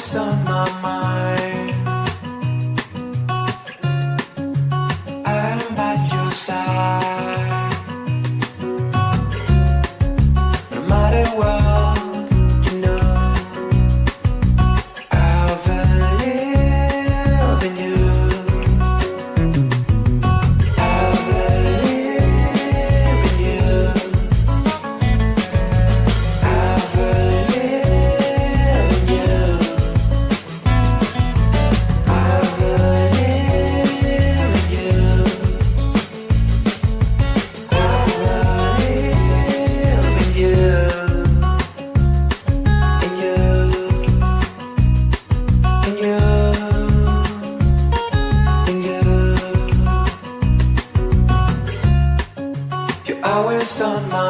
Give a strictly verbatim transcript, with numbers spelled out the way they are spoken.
always on my mind. I'm at your side. No matter what, you know, I believe in you. I believe in you. I believe in you. I believe in you. I believe in you. In you. In you. In you. You're always on my